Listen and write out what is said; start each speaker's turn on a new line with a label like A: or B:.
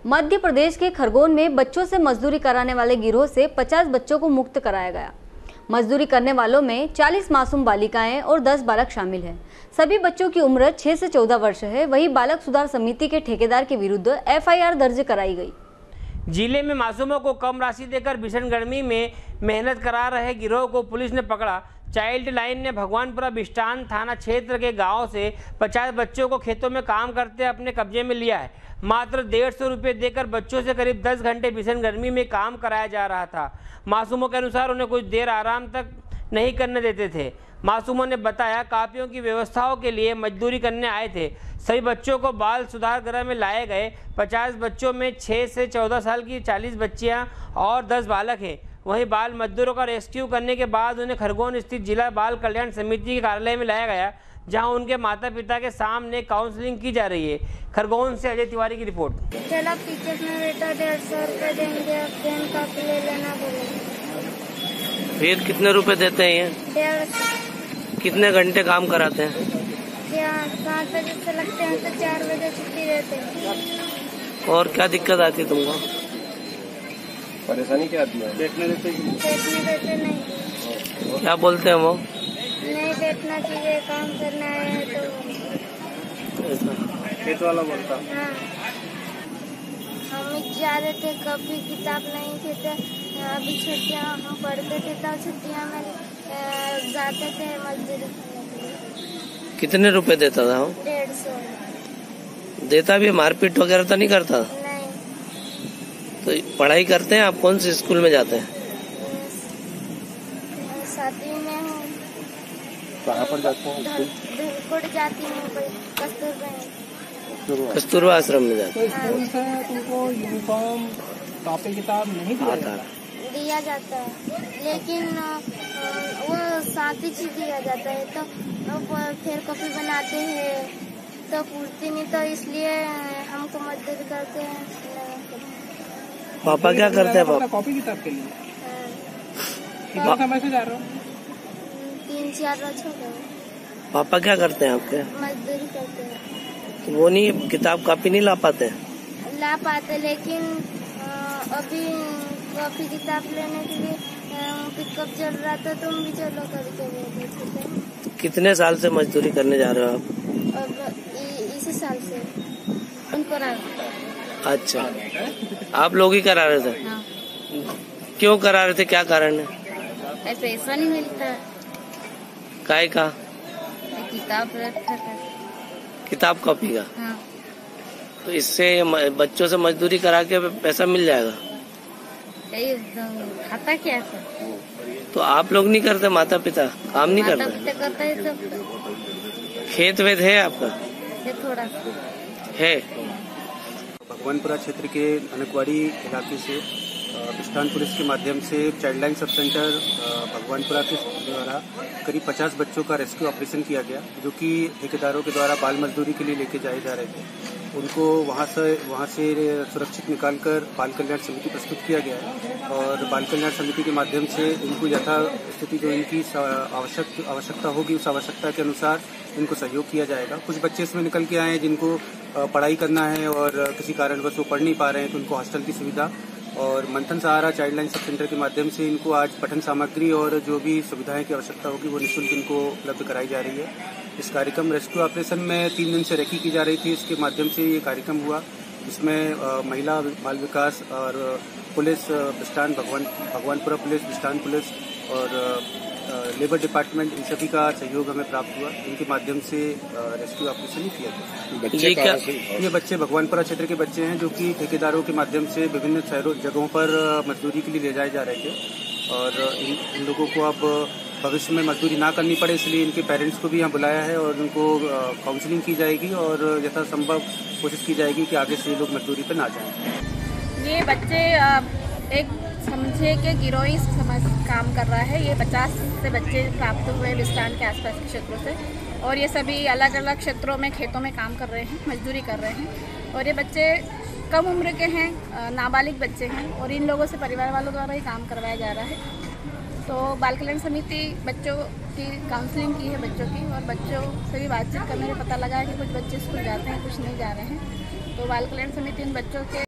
A: मध्य प्रदेश के खरगोन में बच्चों से मजदूरी कराने वाले गिरोह से 50 बच्चों को मुक्त कराया गया। मजदूरी करने वालों में 40 मासूम बालिकाएं और 10 बालक शामिल हैं। सभी बच्चों की उम्र 6 से 14 वर्ष है। वहीं बालक सुधार समिति के ठेकेदार के विरुद्ध FIR दर्ज कराई गई।
B: जिले में मासूमों को कम राशि देकर भीषण गर्मी में मेहनत करा रहे गिरोह को पुलिस ने पकड़ा। चाइल्ड लाइन ने भगवानपुरा बिस्टान थाना क्षेत्र के गांव से 50 बच्चों को खेतों में काम करते अपने कब्जे में लिया है। मात्र 150 रुपये देकर बच्चों से करीब 10 घंटे भीषण गर्मी में काम कराया जा रहा था। मासूमों के अनुसार उन्हें कुछ देर आराम तक नहीं करने देते थे। मासूमों ने बताया कापियों की व्यवस्थाओं के लिए मजदूरी करने आए थे। सभी बच्चों को बाल सुधार गृह में लाए गए। 50 बच्चों में 6 से 14 साल की 40 बच्चियां और 10 बालक हैं। वहीं बाल मजदूरों का रेस्क्यू करने के बाद उन्हें खरगोन स्थित जिला बाल कल्याण समिति के कार्यालय में लाया गया, जहां उनके माता पिता के सामने काउंसलिंग की जा रही है। खरगोन से अजय तिवारी की रिपोर्ट।
C: चला टीचर में बेटा 150 रुपए देंगे, पेन कॉपी ले लेना बोले।
D: फिर कितने रुपए देते हैं ये?
C: 150।
D: कितने घंटे काम कराते हैं?
C: 5 बजे से लगते हैं तो 4 बजे छुट्टी देते हैं।
D: और क्या दिक्कत आती है तुमको?
E: परेशानी क्या आती है?
C: बैठने देते नहीं।
D: क्या बोलते हैं वो?
C: नहीं बैठना चाहिए, काम करना है तो।
E: खेत वाला बोलता।
C: हाँ, हम जाते थे, कभी किताब नहीं थे तो अभी छुट्टियाँ हम पढ़ते थे तो छुट्टियाँ में जाते थे मजदूरी करने के लिए।
D: कितने रुपए देता था वो?
C: 150।
D: देता भी? मारपीट वगैरह तो नहीं करता?
C: नहीं।
D: तो पढ़ाई करते हैं आप? कौन से स्कूल में जाते हैं?
C: 7वीं में हूँ।
E: कहाँ पर जाते हैं?
C: धनकोट जाती हूँ,
D: कस्तूरबा आश्रम में जाते हैं।
E: स्कूल से तुमको यूनिफॉर्म कॉपी किताब नहीं
C: दिया जाता है, लेकिन वो साथ ही चीज दिया जाता है तो फिर कॉपी बनाते हैं तो पूछते नहीं, तो इसलिए हमको मदद करते हैं।
D: पापा क्या करते हैं? पापा
E: कॉपी किताब के लिए कितना समय से जा रहे हो?
C: 3-4 रोज हो गए।
D: पापा क्या करते हैं आपके?
C: मजदूरी करते हैं।
D: तो वो नहीं किताब कॉपी नहीं ला पाते?
C: ला पाते, लेकिन अभी कॉपी किताब लेने के लिए पिकअप चल रहा था, तुम भी चलो करके ले।
D: कितने साल से मजदूरी करने जा रहे हो आप?
C: अब इसी साल से उनको।
D: अच्छा, आप लोग ही करा रहे थे?
C: हाँ।
D: क्यों करा रहे थे, क्या कारण है?
C: पैसा नहीं मिलता।
D: काय का?
C: किताब
D: कॉपी का?
C: हाँ।
D: तो इससे बच्चों से मजदूरी करा के पैसा मिल जाएगा?
C: खाता क्या था?
D: तो आप लोग नहीं करते? माता पिता काम नहीं करते?
C: माता पिता करता है सब।
D: खेत वेत है आपका?
C: थोड़ा
D: है।
F: भगवानपुरा क्षेत्र के अनकवाड़ी इलाके से बिस्टान पुलिस के माध्यम से child line sub centre Bhagwanpura के द्वारा करीब 50 बच्चों का रेस्क्यू ऑपरेशन किया गया, जो कि ठेकेदारों के द्वारा बाल मजदूरी के लिए लेके जाए जा रहे थे। उनको वहाँ से सुरक्षित निकालकर बाल कल्याण समिति प्रस्तुत किया गया है और बाल कल्याण समिति के माध्यम से इनको यथा स्थिति जो इनकी आवश्यकता होगी उस आवश्यकता के अनुसार इनको सहयोग किया जाएगा। कुछ बच्चे इसमें निकल के आए हैं जिनको पढ़ाई करना है और किसी कारणवश वो पढ़ नहीं पा रहे हैं, तो उनको हॉस्टल की सुविधा और Manthan Sahara child line sub centre के माध्यम से इनको आज पठन सामग्री और जो भी सुविधाएं की आवश्यकता होगी वो निःशुल्क इनको उपलब्ध कराई जा रही है। इस कार्यक्रम रेस्क्यू ऑपरेशन में 3 दिन से रेकी की जा रही थी। इसके माध्यम से ये कार्यक्रम हुआ, जिसमें महिला बाल विकास और police Bistan Bhagwanpura police, Bistan police और लेबर डिपार्टमेंट, इन सभी का सहयोग हमें प्राप्त हुआ। इनके माध्यम से रेस्क्यू ऑपरेशन किया गया। ये बच्चे भगवानपुरा क्षेत्र के बच्चे हैं जो कि ठेकेदारों के माध्यम से विभिन्न जगहों पर मजदूरी के लिए ले जाए जा रहे थे और इन लोगों को अब भविष्य में मजदूरी ना करनी पड़े, इसलिए इनके पेरेंट्स को भी यहाँ बुलाया है और उनको काउंसलिंग की जाएगी और यथासंभव कोशिश की जाएगी कि आगे से ये लोग मजदूरी पर ना जाएं।
G: ये बच्चे एक समझे कि गिरोही समझ काम कर रहा है। ये 50 से बच्चे प्राप्त हुए बिस्टान के आसपास के क्षेत्रों से और ये सभी अलग अलग क्षेत्रों में खेतों में काम कर रहे हैं, मजदूरी कर रहे हैं और ये बच्चे कम उम्र के हैं, नाबालिग बच्चे हैं और इन लोगों से परिवार वालों द्वारा ही काम करवाया जा रहा है। तो बाल कल्याण समिति बच्चों की काउंसलिंग की है बच्चों की, और बच्चों से भी बातचीत करने में पता लगा है कि कुछ बच्चे स्कूल जाते हैं, कुछ नहीं जा रहे हैं। तो बाल कल्याण समिति इन बच्चों के